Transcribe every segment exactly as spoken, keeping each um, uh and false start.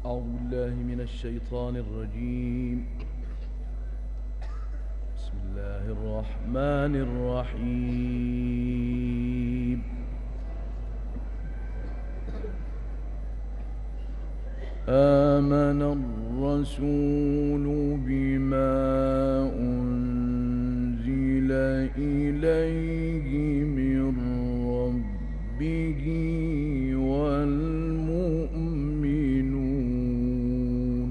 أعوذ بالله من الشيطان الرجيم. بسم الله الرحمن الرحيم. آمن الرسول بما أنزل إليه من ربه والمؤمنون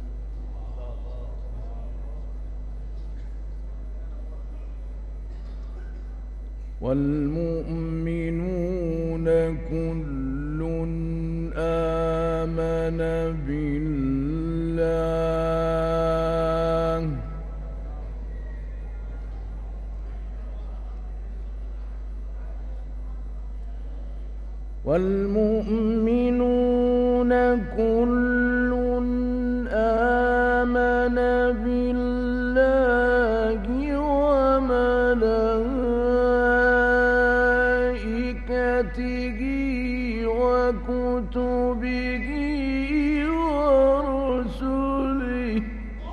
والمؤمنون كل آمن بالله والمؤمنون كل آمن بالله وملائكته وكتبه ورسله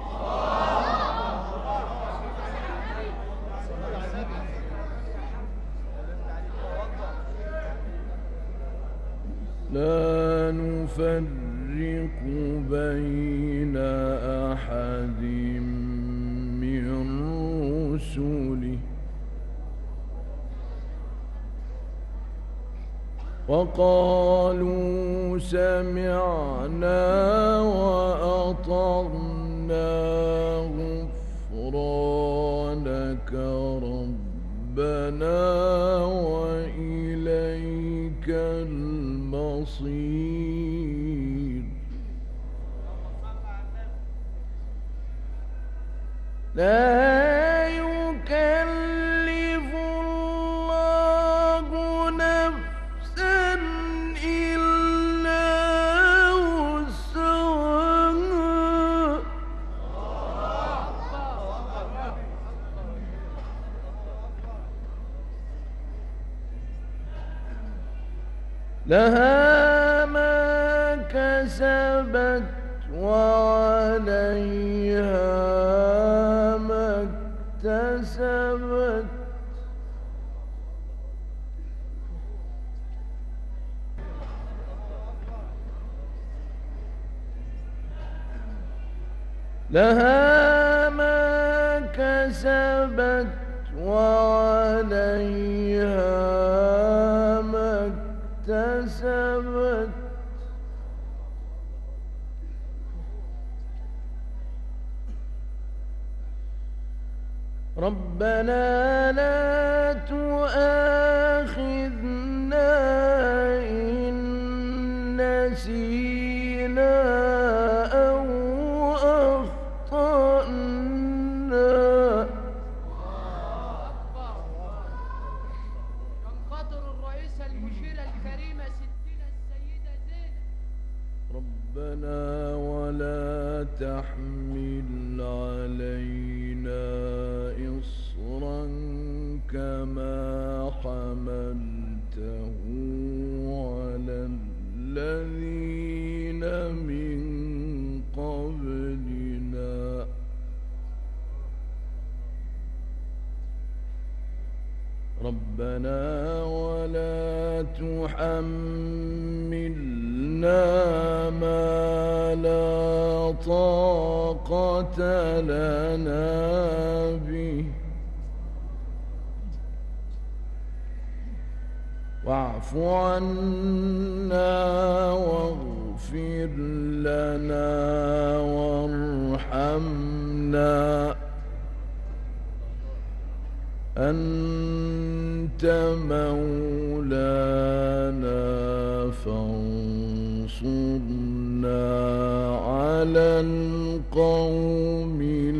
لا نفرق بين أحد من رسله وقالوا سمعنا وأطعنا غفرانك ربنا وإليك المصير. لا يكلف الله نفسا إلا وسعها لها ما كسبت وعليها ما اكتسبت لها ما كسبت وعليها ما اكتسبت ربنا لا تؤاخذنا إن نسينا أو أخطأنا. كان خاطر الرئيسة المشيرة الكريمة ستنا السيدة زينب ربنا ولا تحمل علينا إصرا كما حملته على الذين من قبلنا ربنا ولا تحملنا ما لا طاقة لنا به واعف عنا واغفر لنا وارحمنا أنت مولانا فانصرنا على القوم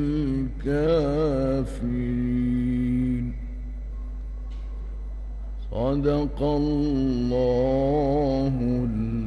الكافرين. صدق الله